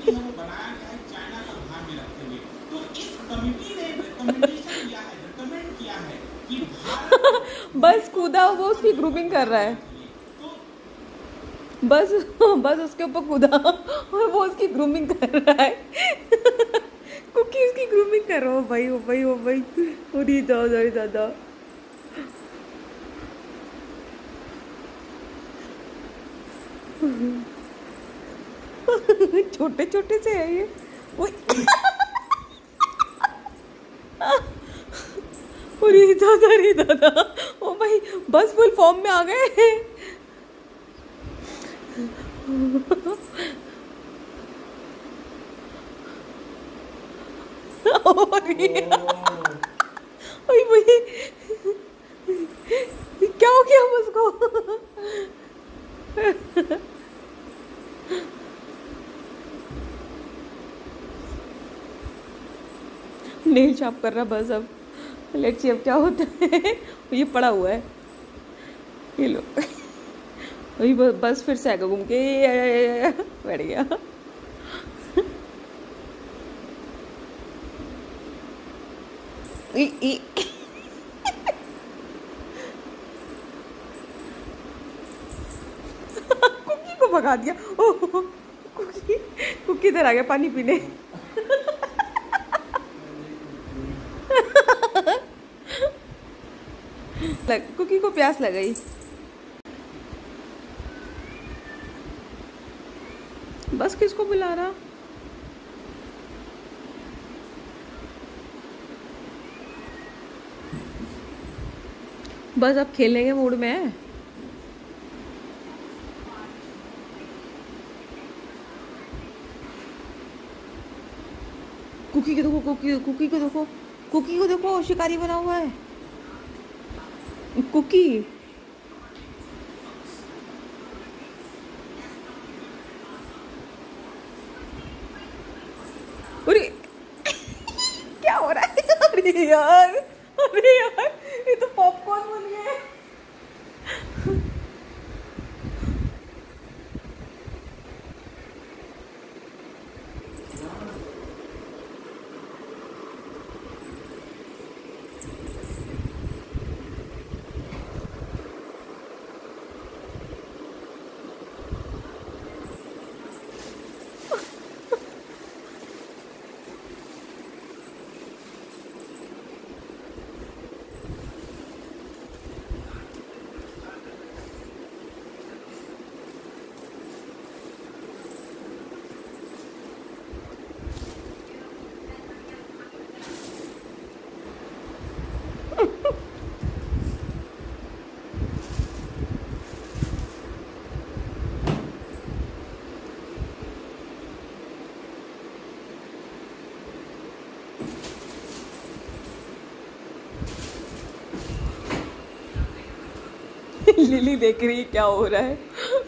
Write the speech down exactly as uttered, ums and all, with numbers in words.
है वो बनाया गया है चाइना का ध्यान में रखते हुए। तो इस कमिटी ने रिकमेंडेशन दिया है, रिकमेंड किया है कि भारत बस कूदा वो उसकी ग्रूमिंग कर रहा है, बस बस उसके ऊपर कूदा और वो उसकी ग्रूमिंग कर रहा है। कुकी उसकी ग्रूमिंग कर रहा हो भाई, ओ भाई ओ भाई, अरे दादा अरे दादा। छोटे छोटे से है ये। अरे दादा अरे दादा, ओ भाई बस फुल फॉर्म में आ गए। भाई क्या हो गया उसको? नेल शॉप कर रहा बस। अब लेट्स सी अब क्या होता है। ये पड़ा हुआ है, ये लो। वही बस फिर से आएगा घूम के, बैठ गया। ई, ई। कुकी को भगा दिया। ओह कुकी, कुकी इधर आ गया पानी पीने। लग, कुकी को प्यास लग गई। बस किसको बुला रहा? बस अब खेलने के मूड में है। कुकी को देखो, कुकी कुकी को देखो, कुकी को देखो, शिकारी बना हुआ है कुकी। अरे क्या हो रहा है? अरे यार, अरे यार, ये तो पॉपकॉर्न बन गया है। लिली देख रही है क्या हो रहा है।